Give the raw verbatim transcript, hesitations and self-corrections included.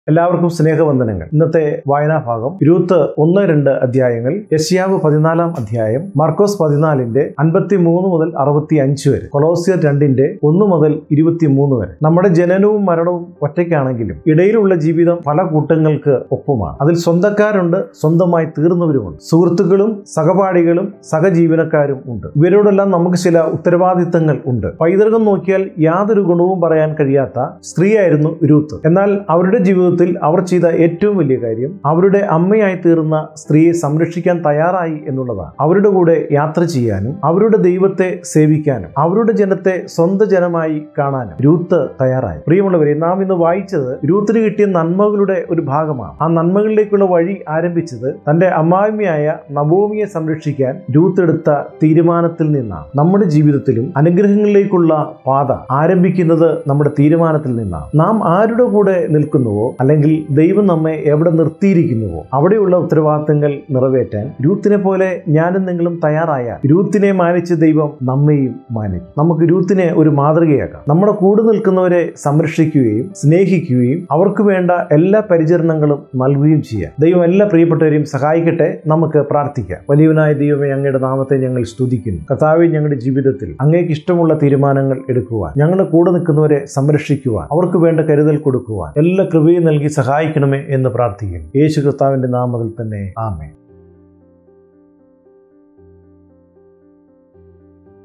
എല്ലാവർക്കും സ്നേഹവന്ദനങ്ങൾ. ഇന്നത്തെ വായനാഭാഗം രൂത്ത് ഒന്ന് രണ്ട് അധ്യായങ്ങൾ, യെശയ്യാവ് പതിനാലാം അധ്യായം, മാർക്കോസ് പതിനാലിന്റെ അൻപത്തി മൂന്ന് മുതൽ അറുപത്തി അഞ്ച് വരെ, കൊലോസ്യർ രണ്ടിന്റെ ഒന്ന് മുതൽ ഇരുപത്തി മൂന്ന് വരെ. നമ്മുടെ ജനനവും മരണവും ഒറ്റയ്ക്കാണെങ്കിലും ഇടയിലുള്ള ജീവിതം പല കൂട്ടങ്ങൾക്ക് ഒപ്പമാണ്. അതിൽ സ്വന്തക്കാരുണ്ട്, സ്വന്തമായി തീർന്നവരുമുണ്ട്, സുഹൃത്തുക്കളും സഹപാഠികളും സഹജീവനക്കാരും ഉണ്ട്. ഇവരോടെല്ലാം നമുക്ക് ചില ഉത്തരവാദിത്തങ്ങൾ ഉണ്ട്. പൈതൃകം നോക്കിയാൽ യാതൊരു ഗുണവും പറയാൻ കഴിയാത്ത സ്ത്രീയായിരുന്നു രൂത്ത്. എന്നാൽ അവരുടെ ജീവിതത്തിൽ അവർ ചെയ്ത ഏറ്റവും വലിയ കാര്യം അവരുടെ അമ്മയായി തീർന്ന സ്ത്രീയെ സംരക്ഷിക്കാൻ തയ്യാറായി എന്നുള്ളതാണ്. അവരുടെ കൂടെ യാത്ര ചെയ്യാനും അവരുടെ ദൈവത്തെ സേവിക്കാനും അവരുടെ ജനത്തെ സ്വന്തം ജനമായി കാണാനും രൂത്ത് തയ്യാറായി. പ്രിയമുള്ളവരെ, നാം ഇന്ന് വായിച്ചത് രൂത്തിന് കിട്ടിയ നന്മകളുടെ ഒരു ഭാഗമാണ്. ആ നന്മകളിലേക്കുള്ള വഴി ആരംഭിച്ചത് തന്റെ അമ്മായിമ്മയായ നവോമിയെ സംരക്ഷിക്കാൻ രൂത്ത് എടുത്ത തീരുമാനത്തിൽ നിന്നാണ്. നമ്മുടെ ജീവിതത്തിലും അനുഗ്രഹങ്ങളിലേക്കുള്ള പാത ആരംഭിക്കുന്നത് നമ്മുടെ തീരുമാനത്തിൽ നിന്നാണ്. നാം ആരുടെ കൂടെ നിൽക്കുന്നുവോ അല്ലെങ്കിൽ ദൈവം നമ്മെ എവിടെ നിർത്തിയിരിക്കുന്നുവോ അവിടെയുള്ള ഉത്തരവാദിത്തങ്ങൾ നിറവേറ്റാൻ രൂത്തിനെ പോലെ ഞാനും നിങ്ങളും തയ്യാറായ രൂത്തിനെ മാനിച്ച ദൈവം നമ്മെയും മാനിക്കും. നമുക്ക് രൂത്തിനെ ഒരു മാതൃകയാക്കാം. നമ്മുടെ കൂടെ നിൽക്കുന്നവരെ സംരക്ഷിക്കുകയും സ്നേഹിക്കുകയും അവർക്ക് വേണ്ട എല്ലാ പരിചരണങ്ങളും നൽകുകയും ചെയ്യാം. ദൈവം എല്ലാ പ്രിയപ്പെട്ടവരെയും സഹായിക്കട്ടെ. നമുക്ക് പ്രാർത്ഥിക്കാം. വലിയവനായ ദൈവമേ, അങ്ങയുടെ നാമത്തെ ഞങ്ങൾ സ്തുതിക്കുന്നു. കർത്താവേ, ഞങ്ങളുടെ ജീവിതത്തിൽ അങ്ങേക്ക് ഇഷ്ടമുള്ള തീരുമാനങ്ങൾ എടുക്കുവാൻ, ഞങ്ങളുടെ കൂടെ നിൽക്കുന്നവരെ സംരക്ഷിക്കുവാൻ, അവർക്ക് വേണ്ട കരുതൽ കൊടുക്കുവാൻ എല്ലാ കൃപയും നൽകി സഹായിക്കണമേ എന്ന് പ്രാർത്ഥിക്കുന്നു. യേശു കർത്താവിന്റെ നാമത്തിൽ തന്നെ ആമേൻ.